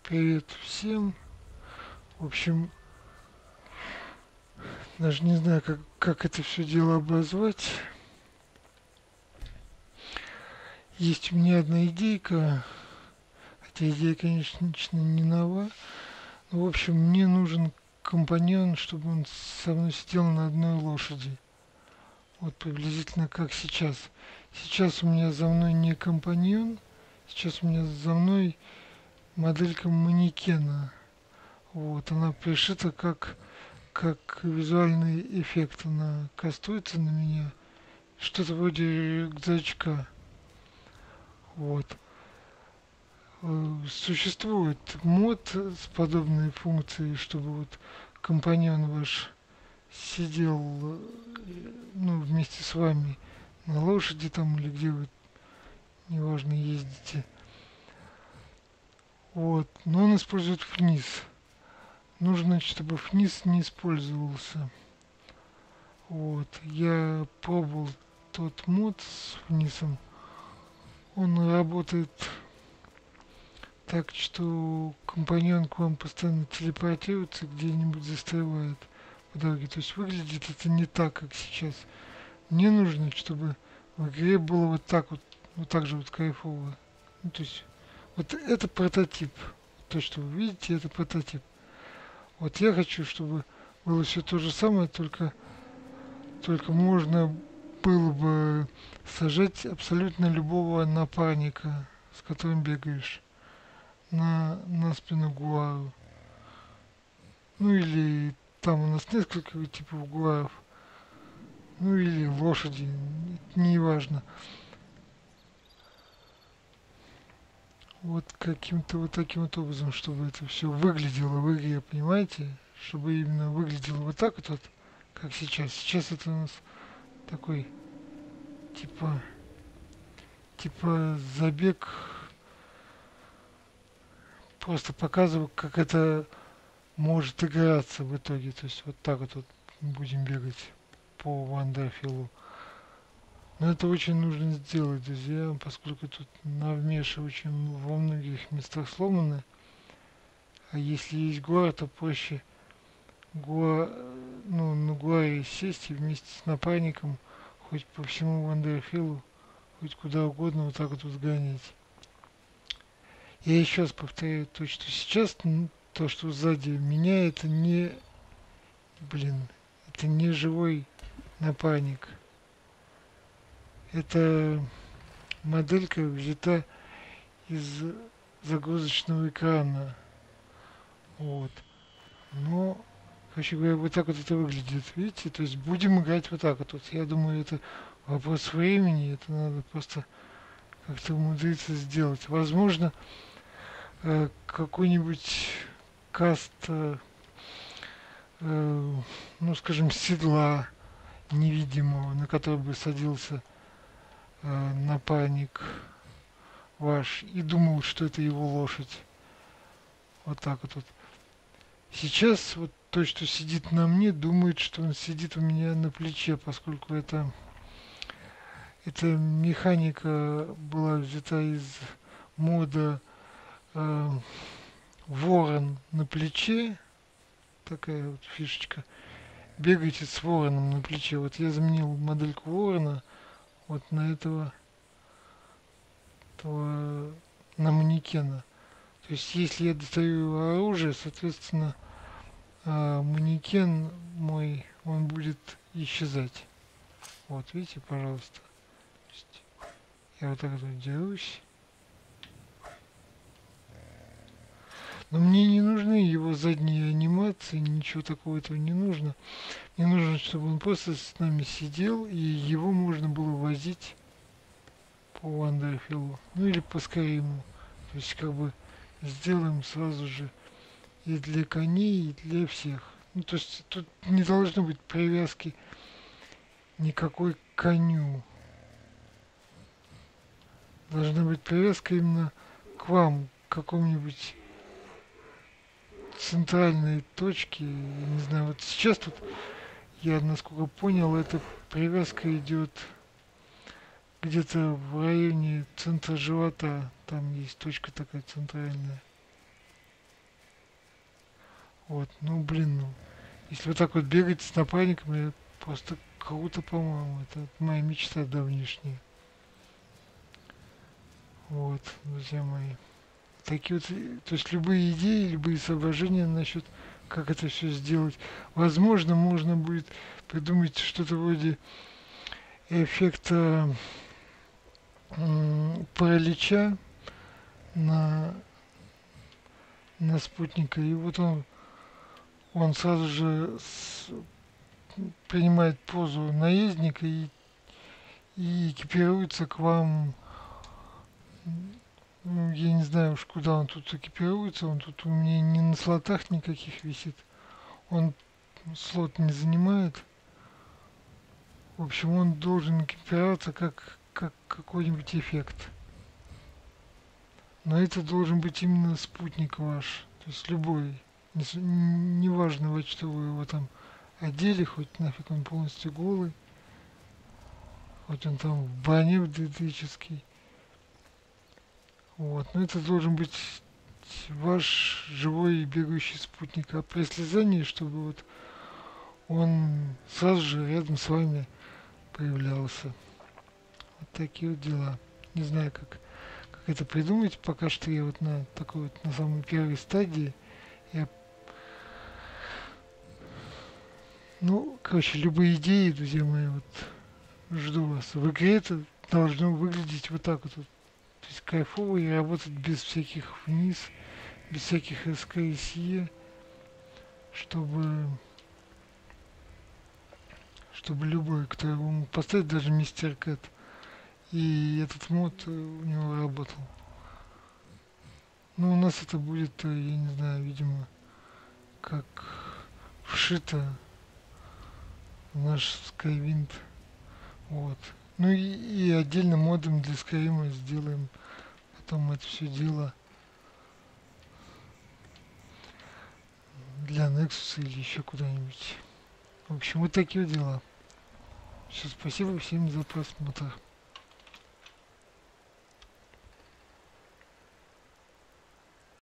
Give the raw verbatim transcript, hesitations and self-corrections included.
Привет всем. В общем, даже не знаю, как, как это все дело обозвать. Есть у меня одна идейка, хотя идея, конечно, не нова. Но, в общем, мне нужен компаньон, чтобы он со мной сидел на одной лошади. Вот приблизительно как сейчас. Сейчас у меня за мной не компаньон, сейчас у меня за мной моделька манекена. Вот, она пришита как как визуальный эффект, она кастуется на меня, что-то вроде рюкзачка. Вот. Э, Существует мод с подобной функцией, чтобы вот компаньон ваш сидел, э, ну, вместе с вами на лошади там или где вы, неважно, ездите. Вот. Но он использует вниз. Нужно, чтобы вниз не использовался. Вот. Я пробовал тот мод с внизом. Он работает так, что компаньон к вам постоянно телепортируется, где-нибудь застревает в дороге. То есть выглядит это не так, как сейчас. Мне нужно, чтобы в игре было вот так вот, вот так же вот кайфово. Ну, то есть вот это прототип. То, что вы видите, это прототип. Вот я хочу, чтобы было все то же самое, только, только можно было бы сажать абсолютно любого напарника, с которым бегаешь, на, на спину гуару. Ну или там у нас несколько типов гуаров. Ну или лошади, не важно. Вот каким-то вот таким вот образом, чтобы это все выглядело в игре, понимаете? Чтобы именно выглядело вот так вот, вот как сейчас. Сейчас это у нас такой типа типа забег, просто показываю, как это может играться в итоге. То есть вот так вот, вот будем бегать по Вандерфиллу. Но это очень нужно сделать, друзья, поскольку тут навмеши очень во многих местах сломаны. А если есть гуар, то проще гуа, ну, на гуаре сесть и вместе с напарником хоть по всему Вандерфиллу, хоть куда угодно вот так вот сгонять. Я еще раз повторяю то, что сейчас, то, что сзади меня, это не, блин, это не живой напарник. Это моделька взята из загрузочного экрана. Вот. Но, короче говоря, вот так вот это выглядит. Видите? То есть будем играть вот так вот. Вот я думаю, это вопрос времени. Это надо просто как-то умудриться сделать. Возможно, э, какой-нибудь каст, э, э, ну, скажем, седла невидимого, на который бы садился э, напарник ваш и думал, что это его лошадь. Вот так вот. Вот. Сейчас вот то, что сидит на мне, думает, что он сидит у меня на плече, поскольку это, эта механика была взята из мода э, ворон на плече, такая вот фишечка. Бегайте с вороном на плече. Вот я заменил модельку ворона вот на этого, этого на манекена. То есть если я достаю оружие, соответственно, а, манекен мой, он будет исчезать. Вот, видите, пожалуйста. То есть я вот так вот дерусь. Но мне не нужны его задние анимации, ничего такого этого не нужно. Мне нужно, чтобы он просто с нами сидел, и его можно было возить по Вандерфиллу. Ну или по Скайриму. То есть как бы сделаем сразу же и для коней, и для всех. Ну то есть тут не должно быть привязки никакой к коню. Должна быть привязка именно к вам, к какому-нибудь центральной точке. Я не знаю, вот сейчас тут, я насколько понял, эта привязка идет где-то в районе центра живота. Там есть точка такая центральная. Вот, ну блин, ну, если вот так вот бегать с напарниками, просто круто, по-моему. Это моя мечта давнишняя. Вот, друзья мои. Такие вот, э, то есть любые идеи, любые соображения насчет, как это все сделать. Возможно, можно будет придумать что-то вроде эффекта м, паралича на, на спутника. И вот он, он сразу же с- принимает позу наездника и, и экипируется к вам. Ну, я не знаю уж, куда он тут экипируется. Он тут у меня не на слотах никаких висит. Он слот не занимает. В общем, он должен экипироваться как, как какой-нибудь эффект. Но это должен быть именно спутник ваш. То есть любой. Не с- Неважно, во что вы его там одели, хоть нафиг он полностью голый, хоть он там в броне в дидактический. Вот. Но это должен быть ваш живой и бегающий спутник. А при слезании, чтобы вот он сразу же рядом с вами появлялся. Вот такие вот дела. Не знаю, как, как это придумать. Пока что я вот на такой вот на самой первой стадии. Я, ну, короче, любые идеи, друзья мои, вот жду вас. В игре это должно выглядеть вот так вот. Вот. То есть кайфово и работать без всяких вниз, без всяких СКСЕ, чтобы чтобы любой, кто его мог поставить, даже мистер Кэт, и этот мод э, у него работал. Ну, у нас это будет, э, я не знаю, видимо, как вшито в наш Skywind. Вот. Ну и, и отдельно модем для Skyrim сделаем потом это все дело для Nexus или еще куда-нибудь. В общем, вот такие вот дела. Все, спасибо всем за просмотр.